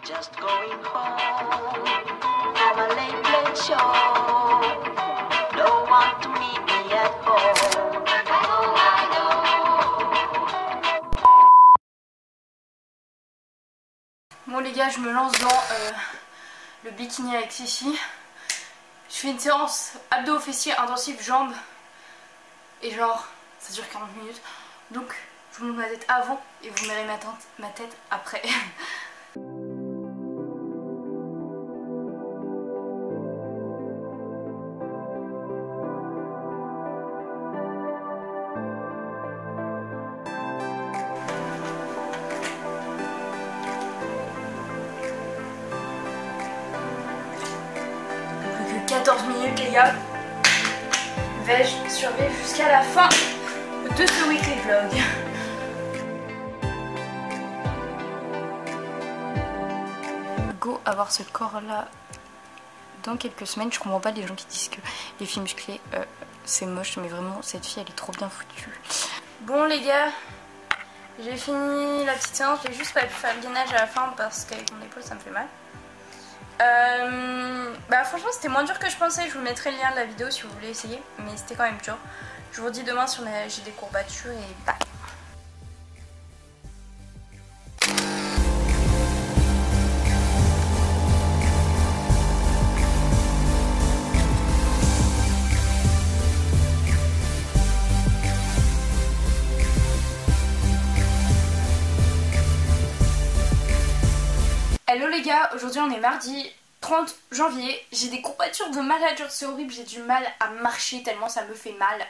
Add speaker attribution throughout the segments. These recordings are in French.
Speaker 1: just going home from a late show. Don't want to meet me at home. I know.
Speaker 2: Bon les gars, je me lance dans le bikini avec Sissi. Je fais une séance abdos fessiers intensif jambes. Et genre, ça dure 40 minutes. Donc, je vous montre ma tête avant et vous verrez ma tête après. Plus que 14 minutes les gars. Vais-je survivre jusqu'à la fin de ce weekly vlog? Go avoir ce corps là dans quelques semaines. Je comprends pas les gens qui disent que les filles musclées c'est moche, mais vraiment cette fille elle est trop bien foutue. Bon les gars, j'ai fini la petite séance, j'ai juste pas pu faire le gainage à la fin parce qu'avec mon épaule ça me fait mal. Bah franchement c'était moins dur que je pensais, je vous mettrai le lien de la vidéo si vous voulez essayer, mais c'était quand même dur. Je vous dis demain si j'ai des courbatures et bah. Hello les gars, aujourd'hui on est mardi 30 janvier, j'ai des courbatures de malade, genre c'est horrible, j'ai du mal à marcher tellement ça me fait mal.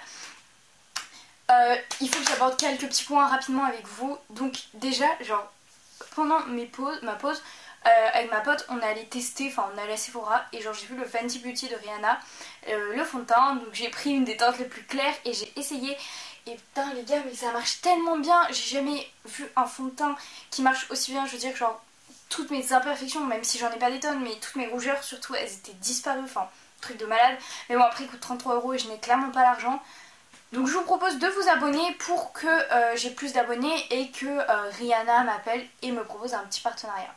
Speaker 2: Il faut que j'aborde quelques petits points rapidement avec vous. Donc déjà, genre pendant ma pause, avec ma pote on est allé tester, enfin on est allé à Sephora et genre j'ai vu le Fenty Beauty de Rihanna, le fond de teint, donc j'ai pris une des teintes les plus claires et j'ai essayé. Et putain les gars mais ça marche tellement bien, j'ai jamais vu un fond de teint qui marche aussi bien, je veux dire genre toutes mes imperfections, même si j'en ai pas des tonnes, mais toutes mes rougeurs surtout, elles étaient disparues, enfin, truc de malade. Mais bon, après, il coûte 33 € et je n'ai clairement pas l'argent. Donc je vous propose de vous abonner pour que j'ai plus d'abonnés et que Rihanna m'appelle et me propose un petit partenariat.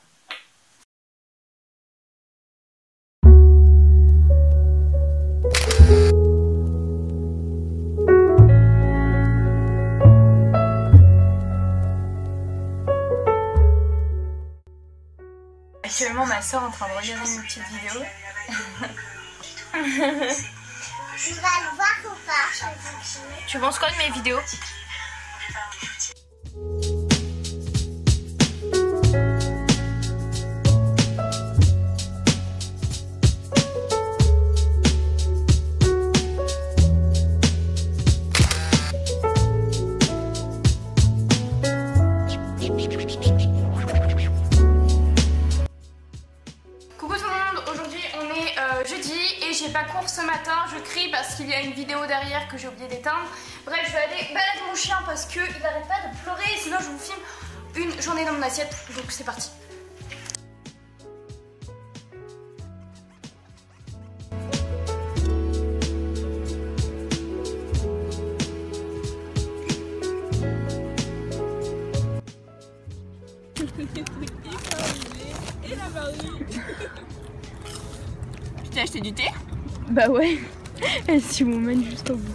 Speaker 2: Actuellement ma soeur est en train de regarder une petite vidéo.
Speaker 3: Tu vas le voir ou pas?
Speaker 2: Tu penses quoi de mes vidéos? Jeudi et j'ai pas cours ce matin, je crie parce qu'il y a une vidéo derrière que j'ai oublié d'éteindre. Bref, je vais aller balader mon chien parce qu'il n'arrête pas de pleurer, sinon je vous filme une journée dans mon assiette, donc c'est parti. Tu t'as acheté du thé?
Speaker 4: Bah ouais, elle suit mon mène jusqu'au bout.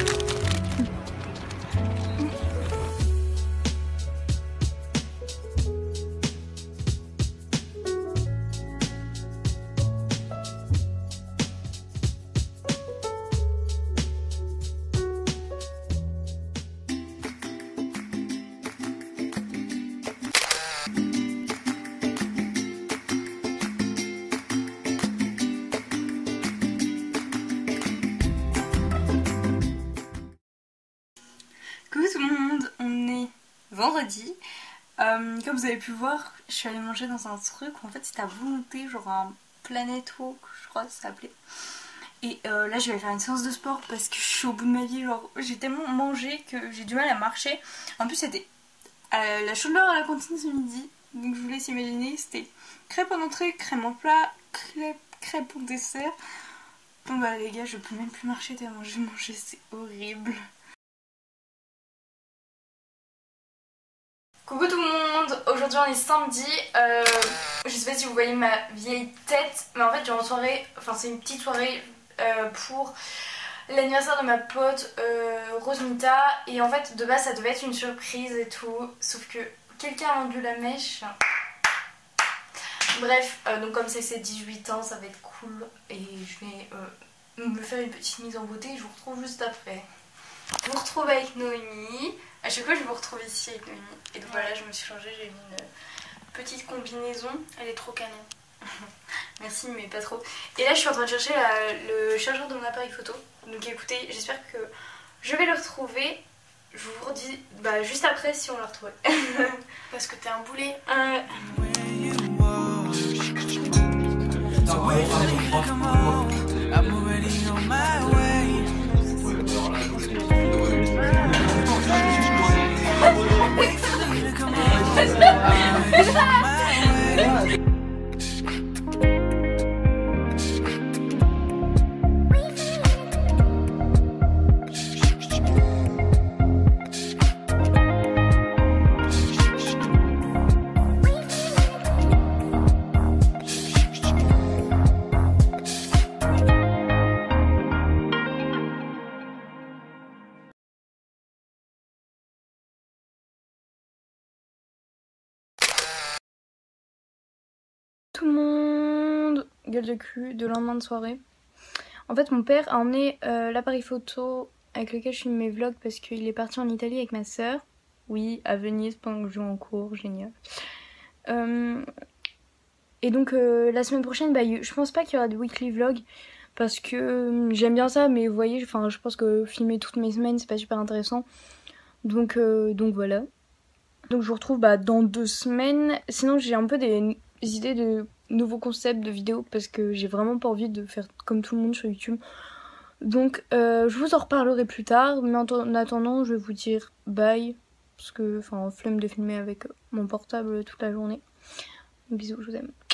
Speaker 2: Coucou tout le monde, on est vendredi. Comme vous avez pu voir, je suis allée manger dans un truc où en fait c'était à volonté, genre un Planet Walk, je crois que ça s'appelait. Et là je vais faire une séance de sport parce que je suis au bout de ma vie, genre j'ai tellement mangé que j'ai du mal à marcher. En plus c'était la chandeleur à la cantine ce midi, donc je vous laisse imaginer, c'était crêpes en entrée, crème en plat, crêpes en dessert. Bon bah les gars, je peux même plus marcher tellement j'ai mangé, c'est horrible. Coucou tout le monde, aujourd'hui on est samedi, je sais pas si vous voyez ma vieille tête, mais en fait j'ai une soirée, enfin c'est une petite soirée pour l'anniversaire de ma pote Rosmita, et en fait de base ça devait être une surprise et tout, sauf que quelqu'un a vendu la mèche. Bref, donc comme c'est ses 18 ans ça va être cool et je vais me faire une petite mise en beauté et je vous retrouve juste après. Je vous retrouve avec Noémie. À chaque fois je vous retrouve ici avec Noémie. Et donc voilà, je me suis changée, j'ai mis une petite combinaison. Elle est trop canon. Merci mais pas trop. Et là je suis en train de chercher le chargeur de mon appareil photo. Donc écoutez, j'espère que je vais le retrouver. Je vous redis juste après si on l'a retrouvé. Parce que t'es un boulet.
Speaker 4: Tout le monde, gueule de cul, de lendemain de soirée. En fait mon père a emmené l'appareil photo avec lequel je filme mes vlogs parce qu'il est parti en Italie avec ma soeur. Oui, à Venise pendant que je joue en cours, génial. Et donc la semaine prochaine, je pense pas qu'il y aura de weekly vlog parce que j'aime bien ça, mais vous voyez, je pense que filmer toutes mes semaines c'est pas super intéressant. Donc voilà. Donc je vous retrouve dans 2 semaines. Sinon j'ai un peu des idées de nouveaux concepts de vidéos parce que j'ai vraiment pas envie de faire comme tout le monde sur YouTube. Donc je vous en reparlerai plus tard, mais en attendant je vais vous dire bye parce que flemme de filmer avec mon portable toute la journée. Bisous, je vous aime.